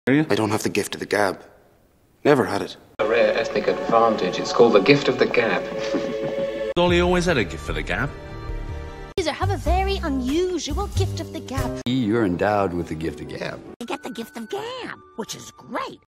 I don't have the gift of the gab. Never had it. A rare ethnic advantage. It's called the gift of the gab. Dolly always had a gift for the gab. You have a very unusual gift of the gab. You're endowed with the gift of gab. You get the gift of gab, which is great.